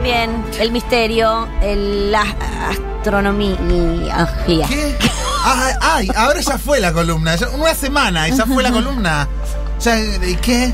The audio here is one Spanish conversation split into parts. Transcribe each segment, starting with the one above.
Bien, el misterio, la astronomía. ¿Qué? Ay, ahora ya fue la columna. Una semana y ya fue la columna. ¿Qué?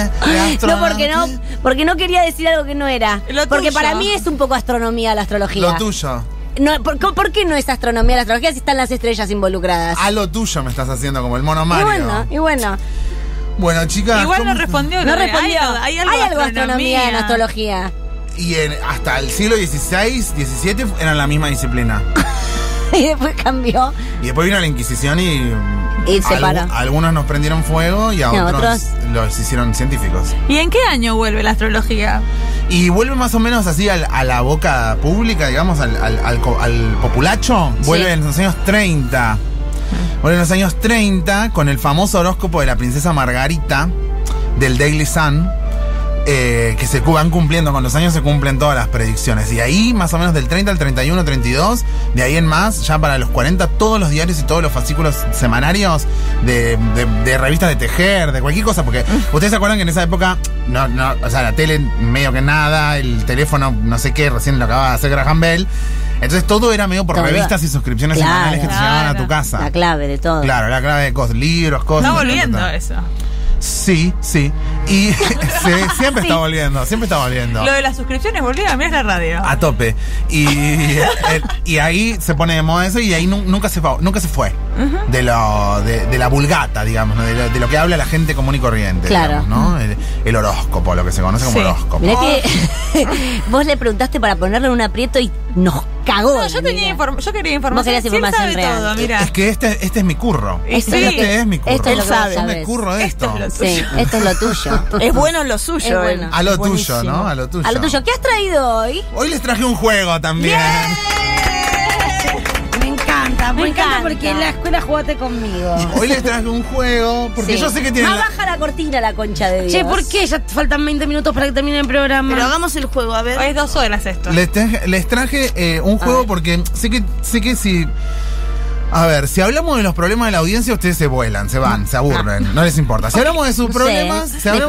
No, porque no quería decir algo que no era. Porque para mí es un poco astronomía la astrología. Lo tuyo. No, ¿por qué no es astronomía la astrología si están las estrellas involucradas? A lo tuyo me estás haciendo como el mono Mario. Y bueno. Bueno, chicas. Igual no respondió. Hay algo de astronomía en astrología. Y hasta el siglo XVI, XVII eran la misma disciplina. Y después cambió. Y después vino la Inquisición y separó. Algunos nos prendieron fuego y a otros los hicieron científicos. ¿Y en qué año vuelve la astrología? Y vuelve más o menos así a la boca pública, digamos, al populacho. Vuelve en los años 30. Vuelve en los años 30 con el famoso horóscopo de la princesa Margarita del Daily Sun. Que se van cumpliendo, con los años se cumplen todas las predicciones. Y ahí, más o menos del 30 al 31, 32, de ahí en más, ya para los 40, todos los diarios y todos los fascículos semanarios de revistas de tejer, de cualquier cosa, porque ustedes se acuerdan que en esa época, o sea, la tele medio que nada, el teléfono, no sé qué, recién lo acababa de hacer Graham Bell. Entonces todo era medio por revistas y suscripciones semanales que te llevaban a tu casa. La clave de todo. Claro, la clave de cosas, libros, cosas. Está volviendo eso. Sí. Y siempre está volviendo. Lo de las suscripciones volvió, a mí es la radio. A tope. Y ahí se pone de moda eso y ahí nunca se fue. De la vulgata, digamos, ¿no? de lo que habla la gente común y corriente. Claro. Digamos, ¿no? El horóscopo, lo que se conoce como horóscopo. Mirá que vos le preguntaste para ponerlo en un aprieto y nos cagó. No, yo quería información. Vos querías información real. Todo, mira. Es que este es mi curro. Este es mi curro. Esto es lo que vos Yo me curro de esto. Sí, esto es lo tuyo. Es bueno lo suyo. Bueno. A lo tuyo, ¿no? A lo tuyo. ¿Qué has traído hoy? Hoy les traje un juego también. Me encanta porque en la escuela jugaste conmigo. Hoy les traje un juego porque yo sé que tienen. Más baja la cortina, la concha de Dios. Che, ¿por qué? Ya faltan 20 minutos para que termine el programa. Pero hagamos el juego, a ver. Hoy es 2 horas esto. Les traje un juego porque sé que si. A ver, si hablamos de los problemas de la audiencia, ustedes se vuelan, se van, se aburren, no les importa. Si hablamos de sus problemas,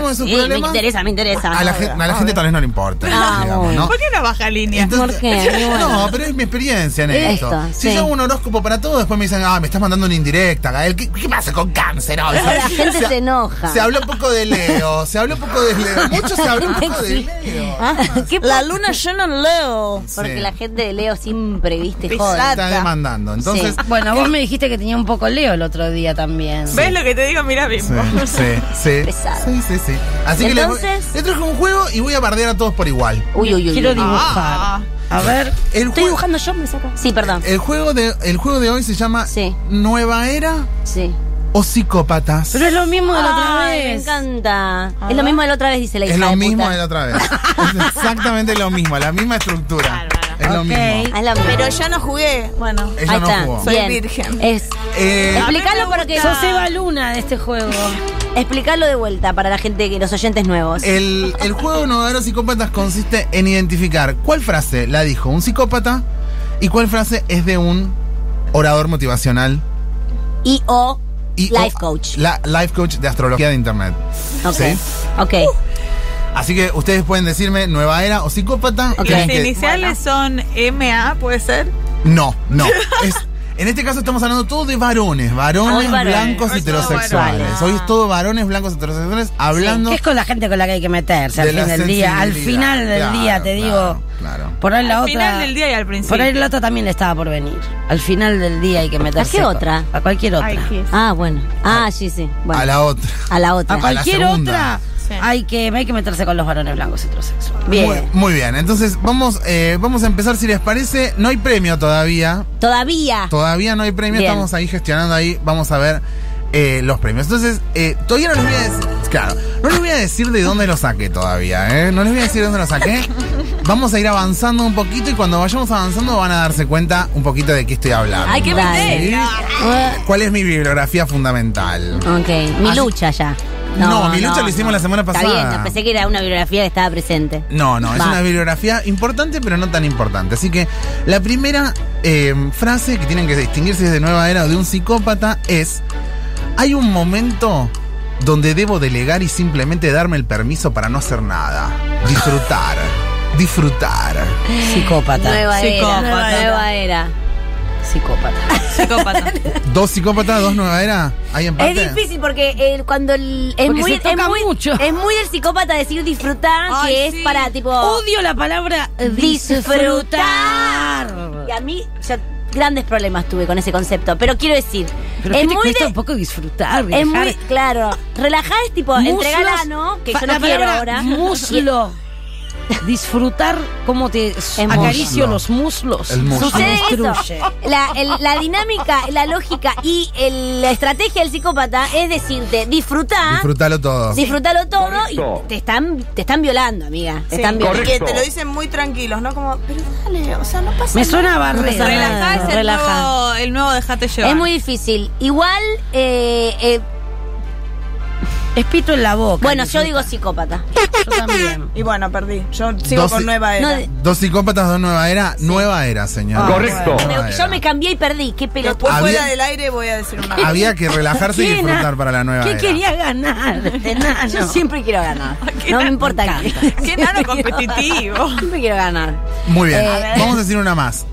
Me interesa. A la gente tal vez no le importa. Digamos, ¿no? ¿Por qué una baja línea? Entonces, ¿Por qué? No, pero es mi experiencia en esto. Si yo hago un horóscopo para todo, después me dicen, me estás mandando una indirecta, Gael. ¿Qué pasa con cáncer? La gente se enoja. Se habló poco de Leo, Mucho se habló poco de Leo. La luna llena en Leo. Porque la gente de Leo siempre, viste, joder. Está demandando. Entonces, bueno, vos me dijiste que tenía un poco Leo el otro día también. ¿Ves lo que te digo? Mira mismo. Sí. Pesado. Sí. Así que les traje un juego y voy a bardear a todos por igual. Uy. Quiero dibujar. A ver. Estoy dibujando yo, me saco. Sí, perdón. El juego de hoy se llama Nueva Era o Psicópatas. Pero es lo mismo de la otra vez. Me encanta. Es lo mismo de la otra vez, dice la hija. Es lo de mismo puta. de la otra vez. Es exactamente lo mismo, la misma estructura. Es lo mismo. Pero yo no jugué. Bueno, ella ahí no está. jugó. soy virgen. Explícalo porque Sos Eva Luna de este juego. Explícalo de vuelta para la gente, los oyentes nuevos. El juego de Nueva Era o Psicópatas consiste en identificar cuál frase la dijo un psicópata y cuál frase es de un orador motivacional. O life coach. Life coach de astrología de internet. Ok. ¿Sí? Ok. Así que ustedes pueden decirme Nueva Era o Psicópata. Las iniciales son MA, ¿puede ser? No. En este caso estamos hablando todo de varones blancos Hoy heterosexuales. Hoy es todo varones blancos heterosexuales hablando. ¿Qué es con la gente con la que hay que meterse al fin del día? Al final del día, te digo. Claro. Por ahí la Al otra. final del día y al principio. Por ahí la otra también le estaba por venir. Al final del día hay que meterse. ¿A qué otra? A cualquier otra. Bueno. sí. Bueno. A la otra. A la otra. A cualquier segunda. otra. Sí. Hay que meterse con los varones blancos heterosexuales. Bien. Muy bien. Entonces vamos a empezar si les parece. No hay premio todavía. Todavía no hay premio. Bien. Estamos ahí gestionando ahí. Vamos a ver los premios. Entonces, todavía no les voy a decir. Claro, no les voy a decir de dónde lo saqué todavía, No les voy a decir de dónde lo saqué. Vamos a ir avanzando un poquito y cuando vayamos avanzando van a darse cuenta un poquito de qué estoy hablando. ¡Ay, qué Dale. ¿Cuál es mi bibliografía fundamental? Ok. Mi lucha ya. No, mi lucha lo hicimos la semana pasada. Está bien, pensé que era una bibliografía que estaba presente. No, es una bibliografía importante, pero no tan importante. Así que la primera frase que tienen que distinguirse desde Nueva Era o de un psicópata es: hay un momento donde debo delegar y simplemente darme el permiso para no hacer nada. Disfrutar. Disfrutar. Psicópata. Nueva Psicópata. era. Psicópata. ¿Dos psicópatas, dos nueva era? ¿Hay empate? Es difícil porque cuando Porque se toca mucho. Es muy del psicópata decir disfrutar, Ay, que sí. es para tipo Odio la palabra disfrutar. Y a mí ya grandes problemas tuve con ese concepto, pero quiero decir, Pero es que te muy cuesta de- un poco disfrutar. es muy relajar. claro, relajar es tipo Muslos, entregala, ¿no? Que yo la no quiero palabra ahora. muslo. Disfrutar cómo te acaricio muslo. los muslos. El muslo. Sucede Destruye. eso. La dinámica, la lógica y la estrategia del psicópata es decirte, Disfrútalo todo. disfrútalo todo Correcto. y te están violando, amiga. Te Sí, están violando. porque te lo dicen muy tranquilos, ¿no? Como, pero dale, o sea, no pasa Me nada. suena a barrera. Relajá es Relaja. el nuevo Dejate llevar. Es muy difícil. Igual, Espito en la boca. bueno, yo digo psicópata. Yo también. Y bueno, perdí. Yo sigo Dos- con nueva No, era. de- Dos psicópatas, dos nueva era. Nueva era, señor. Correcto. Nueva yo era. me cambié y perdí. Qué pelotudo. Después Había- fuera del aire voy a decir una. Había que relajarse y ¿Quién disfrutar para la nueva ¿Qué era. quería ganar? Enano. Yo siempre quiero ganar. Qué No me nano, importa me qué. Qué nano competitivo. Siempre quiero ganar. Muy bien. ver. Vamos a decir una más.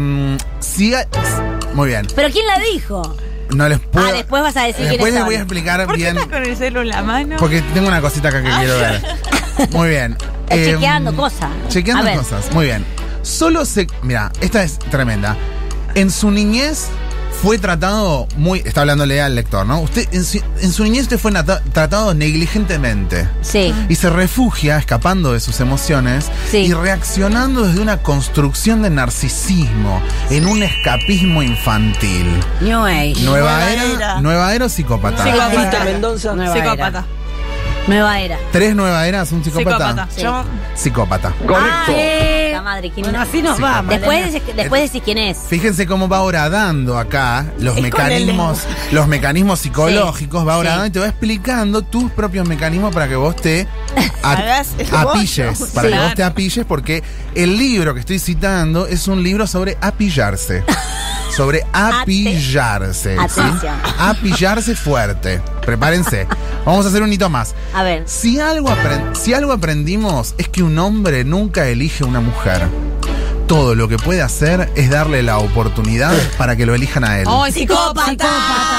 Muy bien. ¿Pero quién la dijo? No les puedo. Después vas a decir Después quiénes les son. voy a explicar ¿Por qué bien. estás con el celu en la mano? Porque tengo una cosita acá que quiero ver. Muy bien. Chequeando cosas. Chequeando A ver. cosas. Muy bien. Mira, esta es tremenda. En su niñez fue tratado muy. Está hablándole al lector, ¿no? Usted, en su niñez usted fue tratado negligentemente. Sí. Y se refugia escapando de sus emociones Sí. y reaccionando desde una construcción de narcisismo en un escapismo infantil. New Age. Nueva era o psicópata. Psicópata. Nueva Psicópata. Nueva era. ¿Tres nueva eras, un psicópata? Psicópata. Sí. Yo Psicópata. Correcto. La madre, ¿quién Bueno, es? así nos Sí, vamos. Después decís quién es. Fíjense cómo va horadando acá los mecanismos psicológicos, va horadando Sí. y te va explicando tus propios mecanismos para que vos te Hagas el apilles. bollo. Para que Claro. vos te apilles, porque el libro que estoy citando es un libro sobre apillarse. Sobre apillarse. ¿sí? Atención. Apillarse fuerte. Prepárense. Vamos a hacer un hito más. A ver. Si algo aprendimos es que un hombre nunca elige una mujer. Todo lo que puede hacer es darle la oportunidad para que lo elijan a él. ¡Ay, psicópata!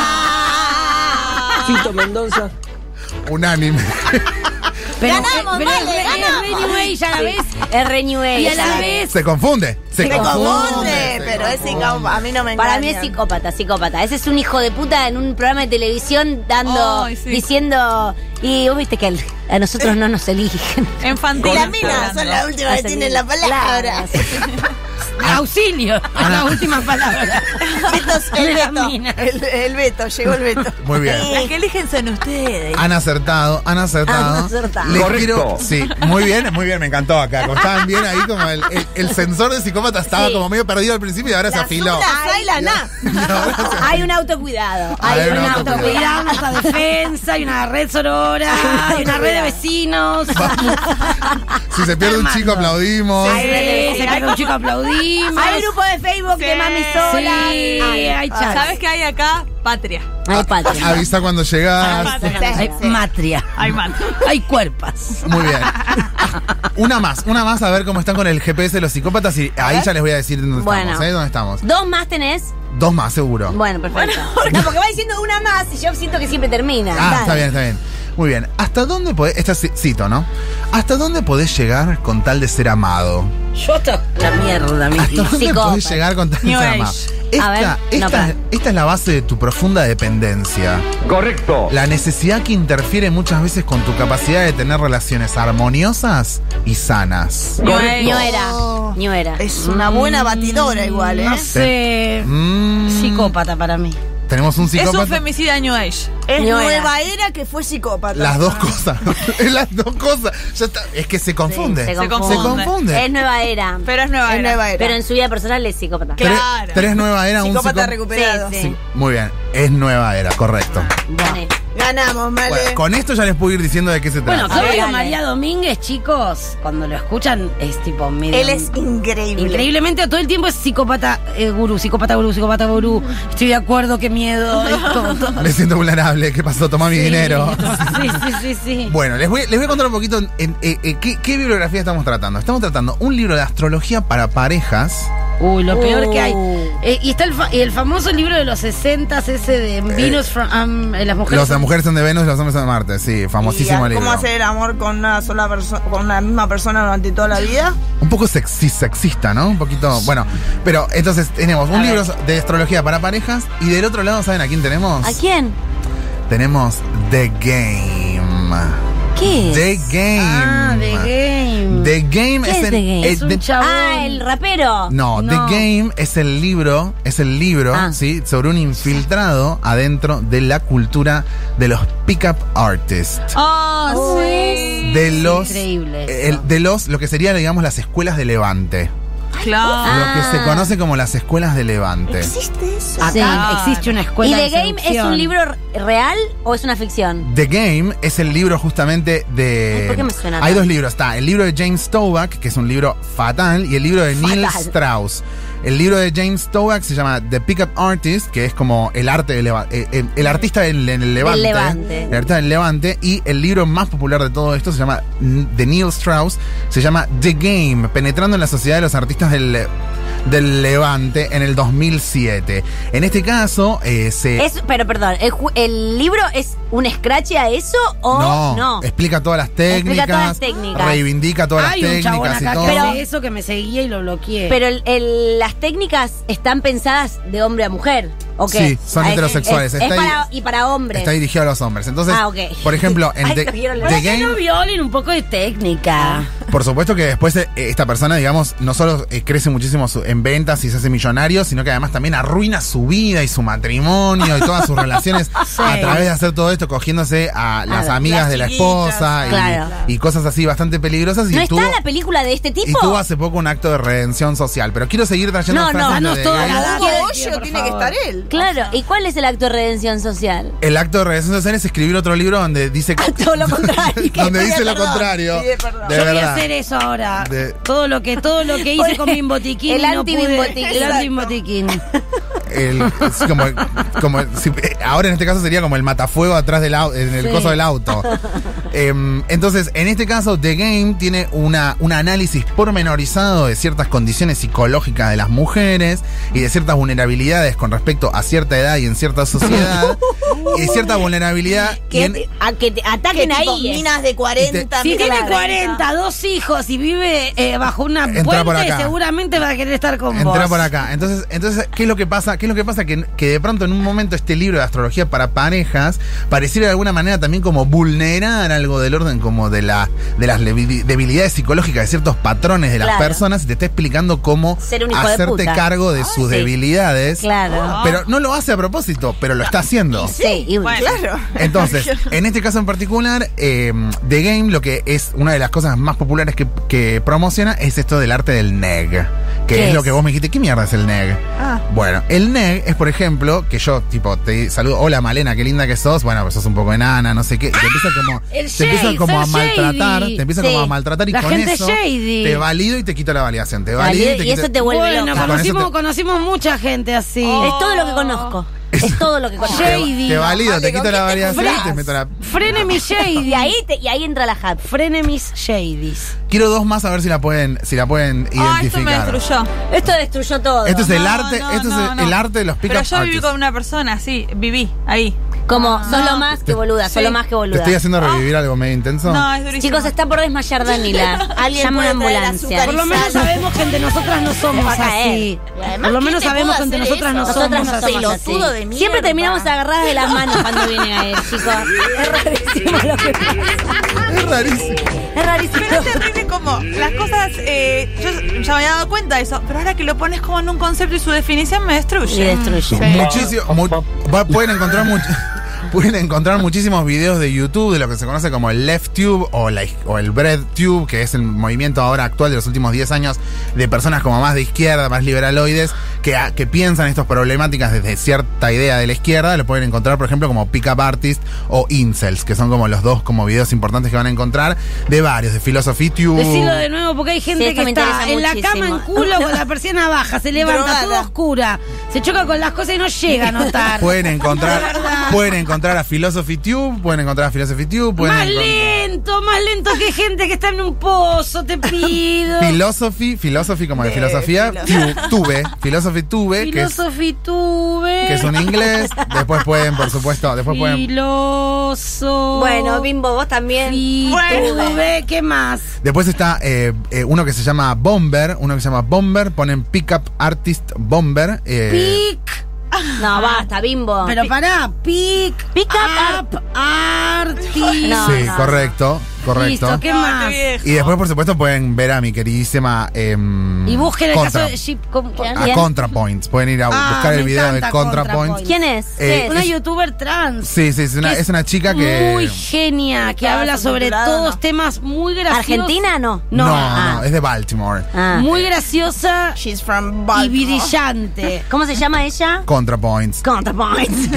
Fito Mendoza. Unánime. Pero, Ganamos, pero vale, es ganamos. re New Age a la vez. Es re New Age. Y a la vez. Se confunde. Se Me confunde, confunde. pero es psicópata. A mí no me engaña. Para mí es psicópata. Ese es un hijo de puta en un programa de televisión dando, Ay, sí. diciendo. Y vos viste que a nosotros no nos eligen. Infantil. Las minas son las últimas que tienen la palabra. Auxilio. La última palabra. El De la Beto. mina. El Beto, llegó el Beto. Muy bien. Las que eligen son ustedes. Han acertado. Han acertado. Les Correcto. sí, muy bien, me encantó acá. Como estaban bien ahí, como el sensor de psicópata estaba Sí. como medio perdido al principio y ahora se afiló. Ay, la na. Hay un autocuidado. Hay Hay un un autocuidado. autocuidado. Autocuidado, una defensa, hay una red sorora, hay una red de vecinos. Si se pierde un Armando. chico, aplaudimos. Sí, se pierde un chico, aplaudimos. Hay grupo de Facebook de Sí. mami sola. Sí, hay chat. ¿Sabes qué hay acá? Patria. Hay patria. Avisa cuando llegas. Hay matria. Hay man. Hay cuerpas. Muy bien. Una más a ver cómo están con el GPS de los psicópatas y ahí ya les voy a decir dónde Bueno. estamos, ¿Dónde estamos? ¿Dos más tenés? Dos más, seguro. Bueno, perfecto. No, porque va diciendo una más y yo siento que siempre termina. Ah, Dale. está bien. Muy bien. ¿Hasta dónde podés, esta cito, ¿no? ¿Hasta dónde podés llegar con tal de ser amado? Yo hasta la mierda, mi ¿Hasta dónde Psicópata. podés llegar con tal de New ser Age. amado? A ver, no, pará. Esta es la base de tu profunda dependencia. Correcto. La necesidad que interfiere muchas veces con tu capacidad de tener relaciones armoniosas y sanas. Correcto. New era. Es una buena batidora igual, ¿eh? No sé. Psicópata para mí. Tenemos un Es psicópata. un femicida New Age. Es nueva era que fue psicópata. Las dos cosas. Es las dos cosas. Ya está. Es que se confunde. Sí, Se confunde. Es nueva era. Pero es nueva Es era. nueva era. Pero en su vida personal es psicópata. ¿Qué? Claro. Tres nueva era, un Psicópata psicópata. recuperado. Sí, Sí, muy bien. Es nueva era, correcto. Gané. Ganamos, Male. Bueno, con esto ya les puedo ir diciendo de qué se trata. Bueno, Claudio María Domínguez, chicos, cuando lo escuchan es tipo medio... Él es increíble. Increíblemente, todo el tiempo es psicópata gurú, psicópata gurú. Estoy de acuerdo, qué miedo. Todo. Me siento vulnerable. ¿Qué pasó? Toma mi dinero. Sí. Bueno, les voy a contar un poquito qué bibliografía estamos tratando. Estamos tratando un libro de astrología para parejas. Uy, lo peor que hay. Y está el famoso libro de los 60, ese de Venus from las mujeres. Las mujeres son de Venus y los hombres son de Marte, sí, famosísimo libro. ¿Cómo hacer el amor con una sola persona, con una misma persona durante toda la vida? Un poco sexista, ¿no? Un poquito, bueno, pero entonces tenemos un libro de astrología para parejas y del otro lado, ¿saben a quién tenemos? ¿A quién? Tenemos The Game. ¿Qué es? The Game. The Game. The Game ¿Qué es The Game? Es un chabón. El rapero. No, The Game es el libro, ¿sí? Sobre un infiltrado adentro de la cultura de los pick-up artists. Oh, sí. De lo que sería, digamos, las escuelas de Levante. Claro. Lo que se conoce como las escuelas de Levante. ¿Existe eso? Acá existe una escuela. ¿Y de The Game es un libro real o es una ficción? The Game es el libro justamente de... ¿Por qué me suena Hay tan? dos libros. Está el libro de James Toback, que es un libro fatal, y el libro de Neil Strauss. El libro de James Toback se llama The Pickup Artist, que es como el arte del el artista en el Levante. El artista del Levante. Y el libro más popular de todo esto se llama, de Neil Strauss, se llama The Game, penetrando en la sociedad de los artistas del Levante en el 2007. En este caso, Pero perdón, ¿el libro es un scratch a eso o no? Explica todas las técnicas. Reivindica todas las técnicas y todo. Pero eso que me seguía y lo bloqueé. Pero las técnicas están pensadas de hombre a mujer, ¿o qué? Sí, son heterosexuales. Y para hombres. Está dirigido a los hombres. Entonces, por ejemplo, en The Game... no violen un poco de técnica. Por supuesto que después esta persona, digamos, no solo crece muchísimo en ventas y se hace millonario, sino que además también arruina su vida y su matrimonio y todas sus relaciones a través de hacer todo esto, cogiéndose a las amigas de la esposa y cosas así bastante peligrosas. ¿No está la película de este tipo? Y tuvo hace poco un acto de redención social. Pero quiero seguir trayendo danos toda la bollo, tiene que estar él. Claro, ¿y cuál es el acto de redención social? El acto de redención social es escribir otro libro donde dice todo lo contrario. donde dice lo contrario. Yo voy a hacer eso ahora. Todo lo que hice con mi botiquín. El anti-bimbotiquín. El anti-botiquín. Ahora en este caso sería como el matafuego atrás en el coso del auto. Entonces, en este caso, The Game tiene un análisis pormenorizado de ciertas condiciones psicológicas de las mujeres y de ciertas vulnerabilidades con respecto a cierta edad y en cierta sociedad. Y cierta vulnerabilidad. Que te ataquen ahí. Minas de 40. Si tiene 40, 2 hijos y vive bajo una puente, seguramente va a querer estar con vos. Entra por acá. Entonces, ¿qué es lo que pasa? Que de pronto en un momento este libro de astrología para parejas pareciera de alguna manera también como vulnerar algo del orden como de las debilidades psicológicas de ciertos patrones de las personas y te está explicando cómo hacerte cargo de sus debilidades. Claro. Pero no lo hace a propósito, pero lo está haciendo. Sí, claro. Entonces, en este caso en particular, The Game, lo que es una de las cosas más populares que promociona es esto del arte del neg. Que es lo que vos me dijiste, ¿qué mierda es el neg? Bueno, el neg es, por ejemplo, que yo, te saludo, hola Malena, qué linda que sos, bueno, pues sos un poco enana, no sé qué, te empieza como a maltratar y la con gente eso shady. Te valido y te quito la validación, te valido y te quito... eso te vuelve loca. Conocimos mucha gente así. Es todo lo que conozco. Es todo lo que conozco. Shady. Te valido, te quito la variación y te meto la... Frene mis shady. Y ahí entra la hat. Frene mis shadys. Quiero dos más a ver si la pueden identificar. Esto me destruyó. Esto destruyó todo. Esto es el arte, el arte de los pick-up artists. Pero yo viví con una persona, sí, viví ahí. Como, sos lo más que boluda, sos lo más que boluda. ¿Te estoy haciendo revivir algo medio intenso? No, es durísimo. Chicos, está por desmayar Danila. Alguien llama una puede traer ambulancia. Por lo menos sabemos que entre nosotras no somos así. Además, Por lo menos sabemos que entre nosotras no somos así. Pelotudo de mierda. Siempre terminamos agarradas de las manos cuando viene a él, chicos. Es rarísimo lo que pasa. Es rarísimo. Es rarísimo. Pero es terrible como las cosas, yo ya me había dado cuenta de eso, pero ahora que lo pones como en un concepto y su definición me destruye. Y destruye. Muchísimo. Pueden encontrar Pueden encontrar muchísimos videos de YouTube de lo que se conoce como el Left Tube o el Bread Tube, que es el movimiento ahora actual de los últimos 10 años de personas como más de izquierda, más liberaloides, que piensan estas problemáticas desde cierta idea de la izquierda. Lo pueden encontrar, por ejemplo, como Pickup Artist o Incels, que son como los dos como videos importantes que van a encontrar de varios, de Philosophy Tube. Decirlo de nuevo porque hay gente que está en la cama en culo con la persiana baja, se levanta toda oscura, se choca con las cosas y no llega a notar. Pueden encontrar a Philosophy Tube, Más lento que gente que está en un pozo, te pido. Philosophy como de filosofía, Philosophy Tube, que es un inglés. Después pueden, por supuesto, Bueno, Bimbo, vos también. ¿Qué más? Después está uno que se llama Bomber, ponen Pickup Artist Bomber. No, basta, Bimbo. Pero pará, Pick Up Artist. Sí, correcto. Listo, ¿qué más? Y después, por supuesto, pueden ver a mi queridísima y busquen el caso de Ship a ContraPoints. Pueden ir a buscar el video de ContraPoints. ¿Quién es? Una youtuber trans. Sí, es una chica que muy genia, que habla sobre todos temas muy graciosos. ¿Argentina no? No, es de Baltimore. Muy graciosa. She's from Baltimore. Y brillante. ¿Cómo se llama ella? ContraPoints. ContraPoints.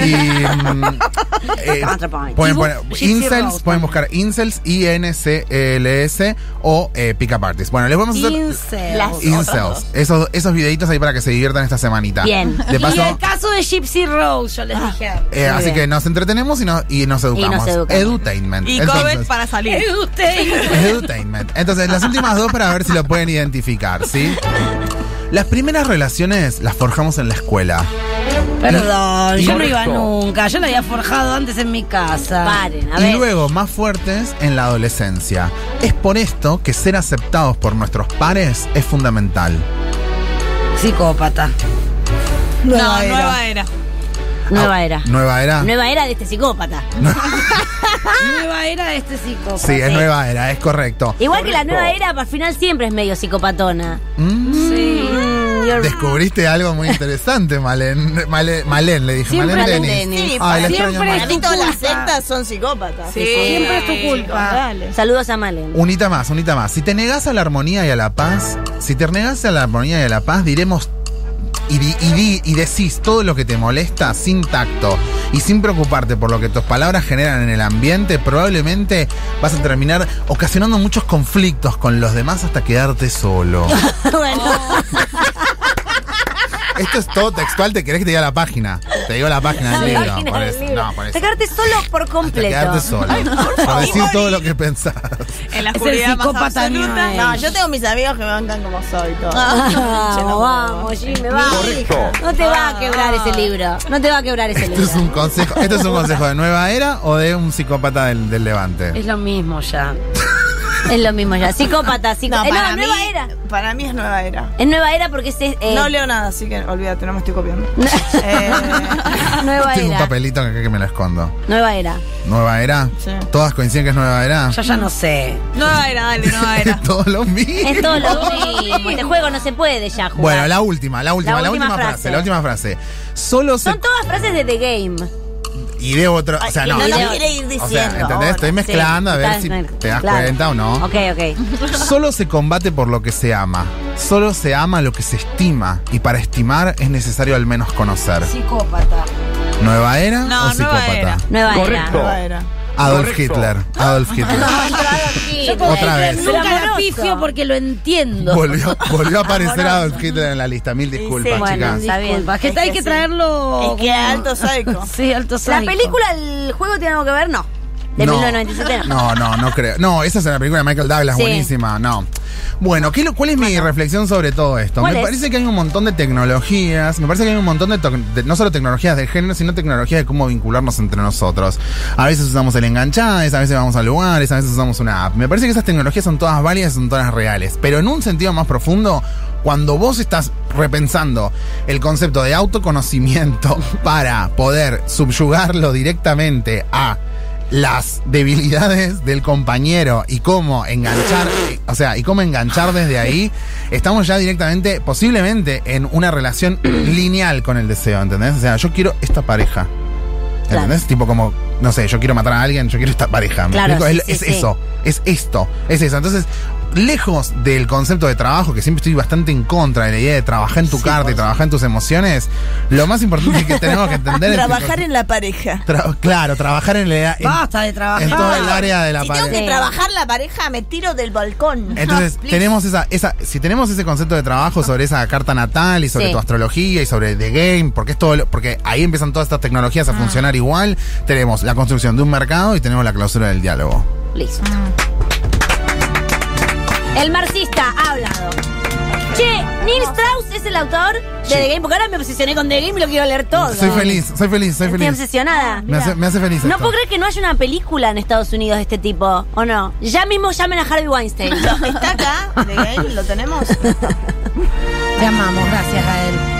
ContraPoints. Pueden buscar Incels, INCLS o Pickup Artist. Bueno, les vamos a hacer Incels. Esos videitos ahí para que se diviertan esta semanita. Bien. De paso, y el caso de Gypsy Rose, yo les dije. así que nos entretenemos y nos educamos. Edutainment. Y COVID para salir. Edutainment. Entonces, las últimas dos para ver si lo pueden identificar, ¿sí? Las primeras relaciones las forjamos en la escuela. Perdón, yo no iba nunca. Yo la había forjado antes en mi casa. Paren, a Y ver. luego, más fuertes, en la adolescencia. Es por esto que ser aceptados por nuestros pares es fundamental. Psicópata. Nueva era. Nueva era. ¿Nueva era? Nueva era de este psicópata. Nueva era de este psicópata. Sí, es nueva era, es correcto. Igual que la nueva era, al final siempre es medio psicopatona. Sí. Descubriste algo muy interesante, Malén. Malén, le dije. Siempre Malén Malén Denis. Denis. Sí, Ay, la siempre extraño Para más. mí todas las sectas son psicópatas. Sí. Siempre es tu culpa. Dale. Saludos a Malen. Unita más. Si te negás a la armonía y a la paz, diremos y decís todo lo que te molesta sin tacto y sin preocuparte por lo que tus palabras generan en el ambiente, probablemente vas a terminar ocasionando muchos conflictos con los demás hasta quedarte solo. Bueno. Esto es todo textual, ¿te querés que te diga la página? Te digo la página del libro. Página Por del eso. libro. No, por eso. Te quedarte solo por completo. Quedarte solo. Por decir todo lo que pensás. En la Es el oscuridad más psicópata absoluta. Noel. No, yo tengo mis amigos que me bancan como soy. Todo. Vamos, Jimmy, vamos. No te va a quebrar ese libro. No te va a quebrar ese ¿Esto libro. es un consejo de nueva era o de un psicópata del Levante? Es lo mismo ya. Es lo mismo ya. Psicópata, No, para mí, nueva era. Para mí es nueva era. Es nueva era porque es. No leo nada, así que olvídate, no me estoy copiando. Nueva Tengo un era. papelito acá que me lo escundo. Nueva era. ¿Nueva era? Sí. ¿Todas coinciden que es nueva era? Yo ya no sé. Nueva era, dale, nueva era. Todo lo mismo. Es todo lo mismo. Este juego no se puede ya jugar. Bueno, la última frase. frase. Solo se... Son todas frases de The Game. Y de otro... O sea, Ay, no. no y nos de- quiere ir O sea, diciendo ¿entendés? ahora. Estoy mezclando a ver Sí, si estás- te das claro. cuenta o no. Ok. Solo se combate por lo que se ama. Solo se ama lo que se estima. Y para estimar es necesario al menos conocer. Psicópata. ¿Nueva era No, o nueva psicópata? era. Nueva Nueva era. Adolf Hitler. era. Otra vez. Nunca la amoroso. pifio porque lo entiendo. Volvió a aparecer Adolf Hitler en la lista. Mil disculpas, sí, bueno, chicas. está bien. Disculpa, que Es hay que que sí. traerlo. Es que como- alto psycho. Sí, alto La psycho. película, el juego tiene algo que ver, no. De 1997 no. No creo. No, esa es la película de Michael Douglas, Sí. buenísima. No. Bueno, ¿cuál es mi reflexión sobre todo esto? ¿Cuál Me es? parece que hay un montón de tecnologías, me parece que hay un montón de no solo tecnologías del género, sino tecnologías de cómo vincularnos entre nosotros. A veces usamos el enganchades, a veces vamos a lugares, a veces usamos una app. Me parece que esas tecnologías son todas válidas, son todas reales. Pero en un sentido más profundo, cuando vos estás repensando el concepto de autoconocimiento para poder subyugarlo directamente a las debilidades del compañero y cómo enganchar, y cómo enganchar desde ahí, estamos ya directamente, posiblemente, en una relación lineal con el deseo, ¿entendés? O sea, yo quiero esta pareja. ¿Entendés? Tipo como, no sé, yo quiero matar a alguien, yo quiero esta pareja. Claro, es eso, es esto, es eso. Entonces, lejos del concepto de trabajo, que siempre estoy bastante en contra de la idea de trabajar en tu carta y trabajar en tus emociones, lo más importante que tenemos que entender trabajar en la pareja. Claro, trabajar en la idea. Basta de trabajar. En todo el área de la pareja. Si tengo que trabajar la pareja, me tiro del balcón. Entonces, tenemos si tenemos ese concepto de trabajo sobre esa carta natal y sobre tu astrología y sobre The Game, porque ahí empiezan todas estas tecnologías a funcionar igual, tenemos la construcción de un mercado y tenemos la clausura del diálogo. Listo. El marxista ha hablado. Che, Neil Strauss es el autor de The Game, porque ahora me obsesioné con The Game y lo quiero leer todo. Soy feliz. Estoy obsesionada. Me hace feliz. No puedo creer que no haya una película en Estados Unidos de este tipo, ¿o no? Ya mismo llamen a Harvey Weinstein. Está acá, The Game, lo tenemos. Te amamos, gracias a él.